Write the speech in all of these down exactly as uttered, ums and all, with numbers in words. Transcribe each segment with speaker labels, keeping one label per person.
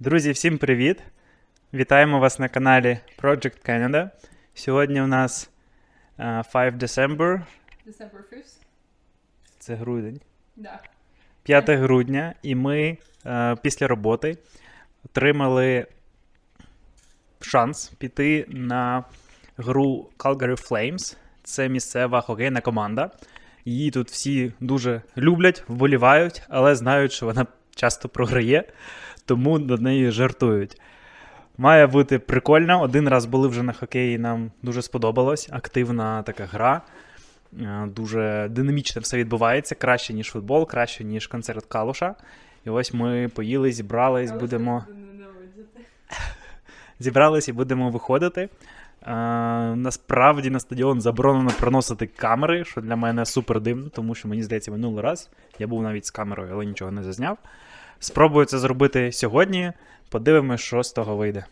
Speaker 1: Друзі, всім привіт! Вітаємо вас на каналі Project Canada. Сьогодні у нас uh, п'ятого December.
Speaker 2: December fifth.
Speaker 1: Це грудень.
Speaker 2: Да.
Speaker 1: п'ятого грудня. І ми uh, після роботи отримали шанс піти на гру Calgary Flames. Це місцева хокейна команда. Її тут всі дуже люблять, вболівають, але знають, що вона часто програє, тому над нею жартують. Має бути прикольно. Один раз були вже на хокеї, нам дуже сподобалось. Активна така гра. Дуже динамічно все відбувається. Краще, ніж футбол, краще, ніж концерт Калуша. І ось ми поїли, зібрались, будемо... Зібрались і будемо виходити. Uh, насправді на стадіон заборонено проносити камери, що для мене супер дивно, тому що, мені здається, минулий раз я був навіть з камерою, але нічого не зазняв. Спробую це зробити сьогодні, подивимось, що з того вийде.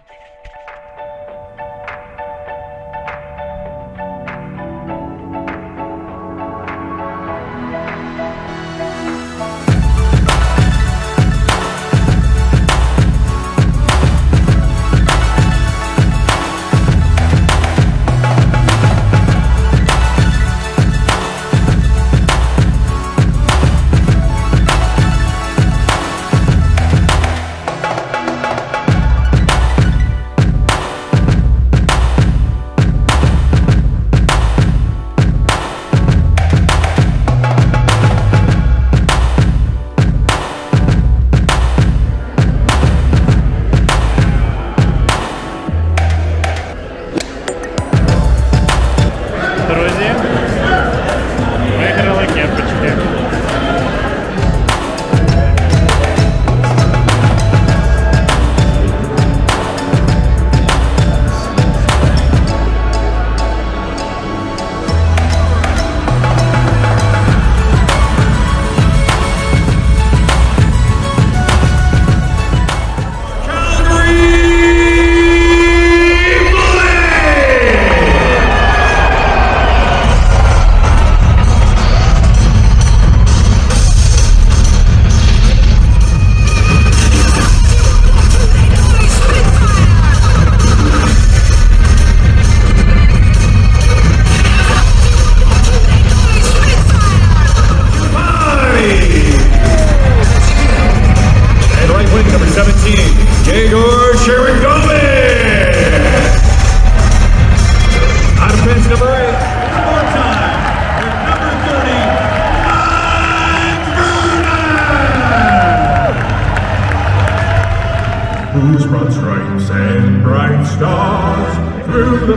Speaker 3: Whose broad stripes and bright stars through the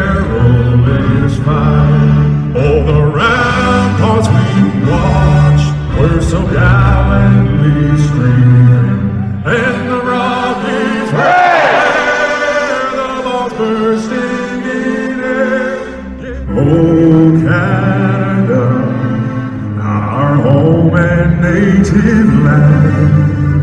Speaker 3: perilous fight. All the ramparts we watched were so gallantly streaming, and the Rockies were the balls bursting in air. Oh, Canada, our home and native land.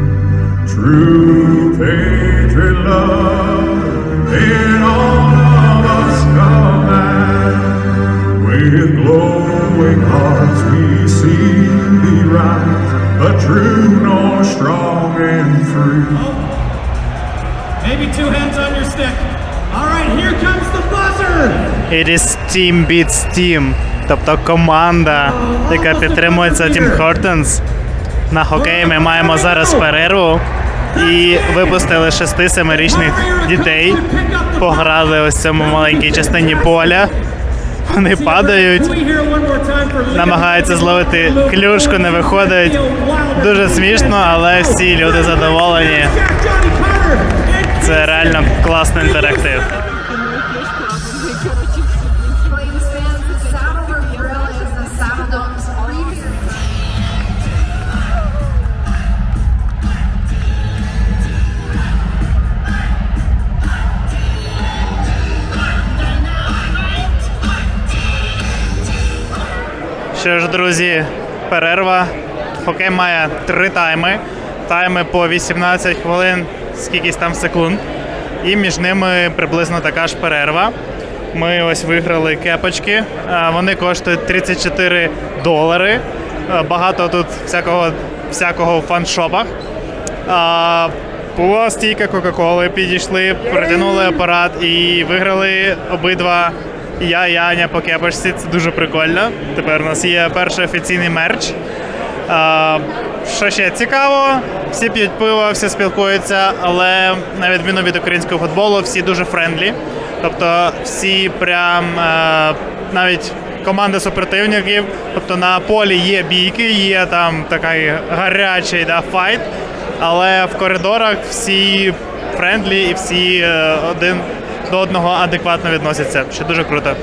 Speaker 3: True patriot love in all of us command. With glowing hearts we see thee rise, a true north, strong and free.
Speaker 4: Oh. Maybe two hands on your stick. All right, here comes the buzzer.
Speaker 1: It is team beats team. Тобто команда, яка підтримується Тім Хортонс. На хокеї ми маємо зараз перерву. І випустили шести-семирічних дітей, пограли ось в цьому маленькій частині поля. Вони падають, намагаються зловити клюшку, не виходить. Дуже смішно, але всі люди задоволені. Це реально класний інтерактив. Що ж, друзі, перерва. Хокей має три тайми. Тайми по вісімнадцять хвилин, скількись там секунд. І між ними приблизно така ж перерва. Ми ось виграли кепочки. Вони коштують тридцять чотири долари. Багато тут всякого, всякого в фан-шопах. Була стійка Кока-Коли, підійшли, протягнули апарат і виграли обидва. І я, і Аня по кепочці. Це дуже прикольно. Тепер у нас є перший офіційний мерч. А, що ще цікаво, всі п'ють пиво, всі спілкуються, але на відміну від українського футболу, всі дуже френдлі. Тобто всі прям а, навіть команди супротивників, тобто на полі є бійки, є там такий гарячий да, файт, але в коридорах всі френдлі і всі е, один до одного адекватно відносяться, що дуже круто.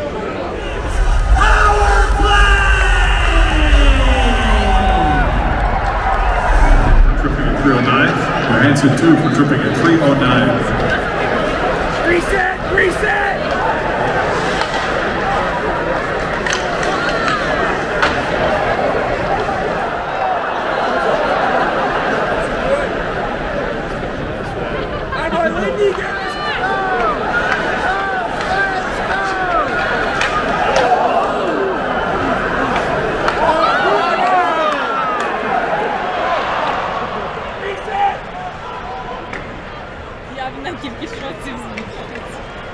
Speaker 3: three oh nine. Johansson two for tripping at three oh nine.
Speaker 2: Reset! Reset!
Speaker 5: Я в тільки шоці звідси.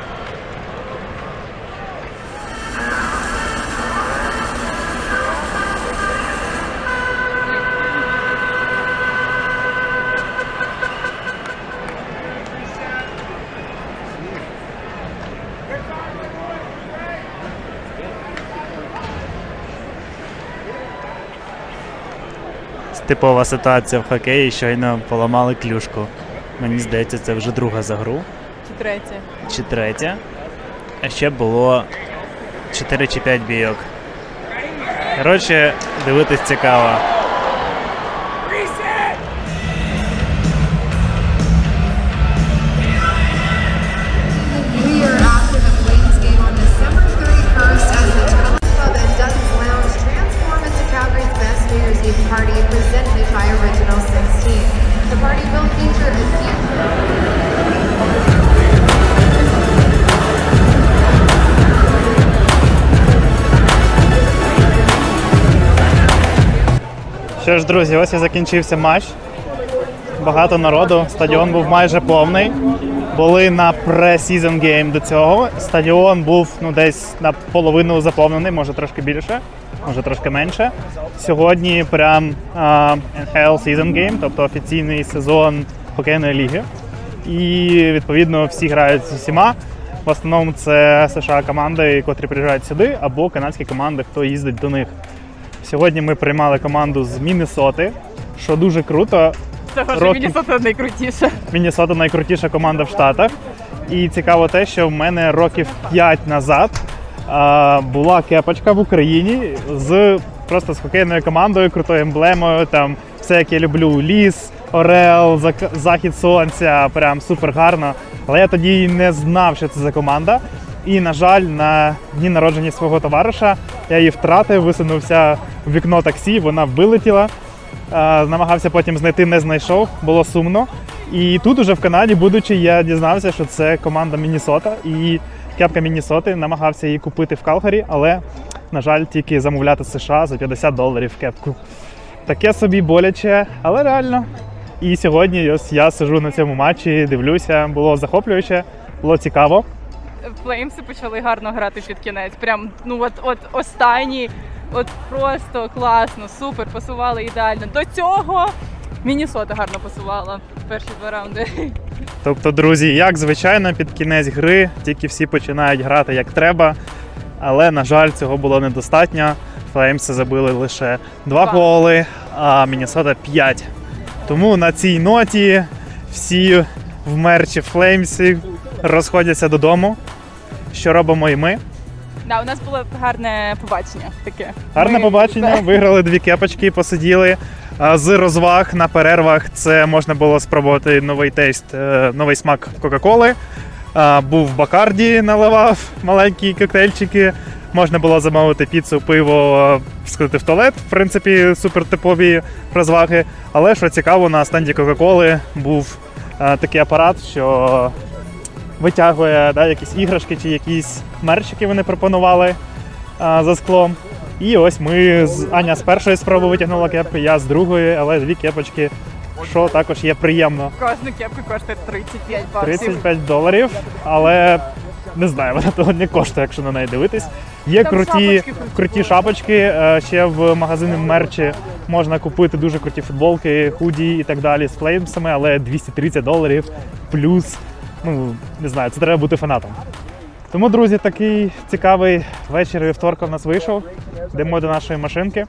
Speaker 1: Типова ситуація в хокеї, щойно поламали клюшку. Мені здається, це вже друга за гру.
Speaker 5: Чи третя?
Speaker 1: Чи третя. А ще було чотири чи п'ять бійок. Коротше, дивитись цікаво.
Speaker 6: We are after the Flames game on December thirty-first as the Tunnels Club and Dutton's Lounge transform into Calgary's best New Year's Eve party presented by Original sixteen. The party will feature a few...
Speaker 1: Що ж, друзі, ось і закінчився матч. Багато народу, стадіон був майже повний. Були на pre-season game до цього. Стадіон був ну, десь наполовину заповнений, може трошки більше, може трошки менше. Сьогодні прям uh, ен ейч ел season game, тобто офіційний сезон хокейної ліги. І відповідно всі грають з усіма. В основному це США команди, котрі приїжджають сюди, або канадські команди, хто їздить до них. Сьогодні ми приймали команду з Міннесоти, що дуже круто.
Speaker 5: Того ж
Speaker 1: Роки...
Speaker 5: Міннесота найкрутіша.
Speaker 1: Міннесота найкрутіша команда в Штатах. І цікаво те, що в мене років п'ять назад а, була кепочка в Україні з просто з хокейною командою, крутою емблемою, там все, як я люблю, ліс, орел, захід сонця, прям супер гарно. Але я тоді не знав, що це за команда. І, на жаль, на дні народження свого товариша я її втратив, висунувся в вікно таксі, вона вилетіла. А, намагався потім знайти, не знайшов, було сумно. І тут уже в Канаді, будучи, я дізнався, що це команда Міннесота. І кепка Міннесоти, намагався її купити в Калгарі, але, на жаль, тільки замовляти з США за п'ятдесят доларів кепку. Таке собі боляче, але реально. І сьогодні ось я сиджу на цьому матчі, дивлюся, було захоплююче, було цікаво.
Speaker 5: Флеймси почали гарно грати під кінець. Прям, ну от, от останні, от просто класно, супер, пасували ідеально. До цього Міннесота гарно пасувала перші два раунди.
Speaker 1: Тобто, друзі, як звичайно, під кінець гри, тільки всі починають грати як треба, але, на жаль, цього було недостатньо. Флеймси забили лише два голи, а Міннесота п'ять. Тому на цій ноті всі в мерчі Флеймсів розходяться додому, що робимо і ми.
Speaker 5: Да, у нас було гарне побачення таке.
Speaker 1: Гарне
Speaker 5: ми...
Speaker 1: побачення, виграли дві кепочки, посиділи. З розваг на перервах це можна було спробувати новий тейст, новий смак Кока-Коли. Був в Бакарді, наливав маленькі коктейльчики. Можна було замовити піцу, пиво, сходити в туалет. В принципі, супертипові розваги. Але, що цікаво, на стенді Кока-Коли був такий апарат, що витягує да, якісь іграшки чи якісь мерчики вони пропонували а, за склом. І ось ми, з Аня з першої спроби витягнула кепки, я з другої, але дві кепочки що також є приємно.
Speaker 5: Кожна кепка коштує тридцять п'ять баксів.
Speaker 1: тридцять п'ять доларів, але не знаю, вона того не коштує, якщо на неї дивитись. Є
Speaker 5: Там
Speaker 1: круті,
Speaker 5: шапочки круті.
Speaker 1: круті шапочки, е, ще в магазині мерчі можна купити дуже круті футболки, худі і так далі з флеймсами, але двісті тридцять доларів плюс, ну, не знаю, це треба бути фанатом. Тому, друзі, такий цікавий вечір вівторка в нас вийшов. Йдемо до нашої машинки.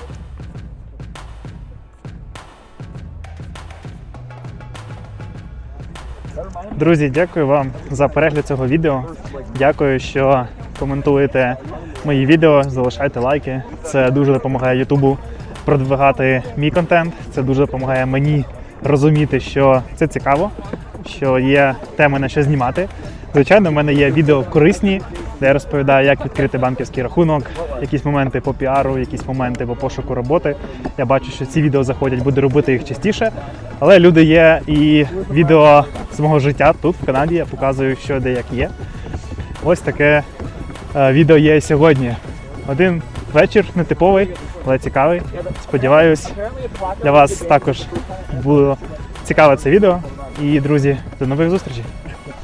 Speaker 1: Друзі, дякую вам за перегляд цього відео. Дякую, що коментуєте мої відео, залишайте лайки. Це дуже допомагає Ютубу продвигати мій контент. Це дуже допомагає мені розуміти, що це цікаво, що є теми на що знімати. Звичайно, в мене є відео корисні, де я розповідаю, як відкрити банківський рахунок, якісь моменти по піару, якісь моменти по пошуку роботи. Я бачу, що ці відео заходять, буду робити їх частіше. Але люди є і відео з мого життя тут, в Канаді. Я показую, що де як є. Ось таке е, відео є сьогодні. Один вечір, нетиповий, але цікавий. Сподіваюсь, для вас також було цікаве це відео. І, друзі, до нових зустрічей!